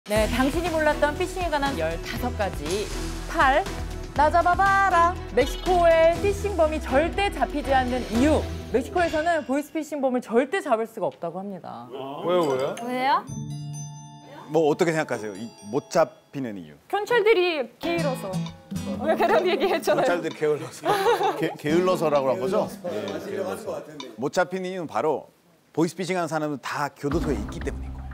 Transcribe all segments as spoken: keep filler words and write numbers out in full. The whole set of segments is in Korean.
네, 당신이 몰랐던 피싱에 관한 열다섯 가지. 팔. 나 잡아봐라. 멕시코의 피싱범이 절대 잡히지 않는 이유. 멕시코에서는 보이스피싱범을 절대 잡을 수가 없다고 합니다. 왜요, 왜요? 왜요? 뭐 어떻게 생각하세요? 이, 못 잡히는 이유. 경찰들이 게을러서. 왜 그런 얘기 했잖아요. 경찰들이 게을러서. 게, 게을러서라고 한 거죠? 네, 게을러서. 못 잡히는 이유는 바로 보이스피싱하는 사람은 다 교도소에 있기 때문인 거예요.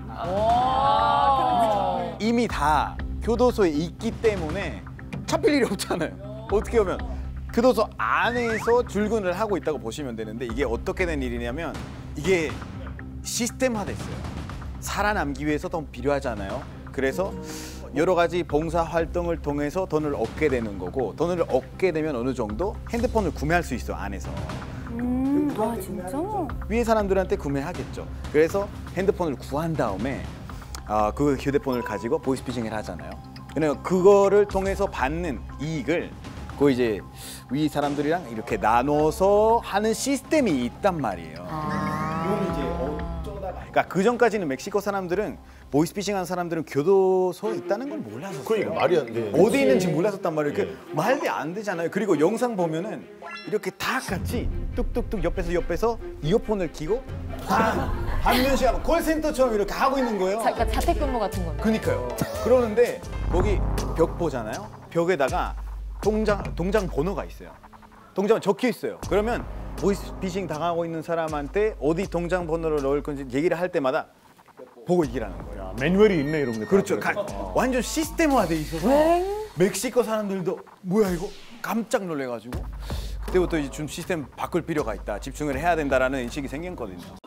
아, 이미 다 교도소에 있기 때문에 잡힐 일이 없잖아요. 어떻게 보면 교도소 안에서 출근을 하고 있다고 보시면 되는데 이게 어떻게 된 일이냐면 이게 시스템화됐어요. 살아남기 위해서 돈 필요하잖아요. 그래서 여러 가지 봉사 활동을 통해서 돈을 얻게 되는 거고 돈을 얻게 되면 어느 정도 핸드폰을 구매할 수 있어요, 안에서. 음, 아 진짜? 위에 사람들한테 구매하겠죠. 그래서 핸드폰을 구한 다음에 어, 그 휴대폰을 가지고 보이스피싱을 하잖아요. 그러니까 그거를 통해서 받는 이익을 그 이제 위 사람들이랑 이렇게 나눠서 하는 시스템이 있단 말이에요. 아. 그건 이제 어쩌다가 그러니까 그 전까지는 멕시코 사람들은 보이스피싱하는 사람들은 교도소에 있다는 걸 몰랐었어요. 그러니까 말이 안 돼. 어디 있는지 몰랐었단 말이에요. 그 말도 안 되잖아요. 그리고 영상 보면은 이렇게 다 같이 뚝뚝뚝 옆에서 옆에서 이어폰을 끼고 한 명씩 하고 콜센터처럼 이렇게 하고 있는 거예요. 자, 그러니까 자택근무 같은 건데. 그니까요. 그러는데 거기 벽 보잖아요. 벽에다가 동장 동장 번호가 있어요. 동장 적혀 있어요. 그러면 보이스피싱 당하고 있는 사람한테 어디 동장 번호를 넣을 건지 얘기를 할 때마다 보고 얘기를 하는 거예요. 야, 매뉴얼이 있네 이런 게. 그렇죠. 가, 완전 시스템화돼 있어서 멕시코 사람들도 뭐야 이거 깜짝 놀래가지고 그때부터 이제 좀 시스템 바꿀 필요가 있다, 집중을 해야 된다라는 인식이 생겼거든요.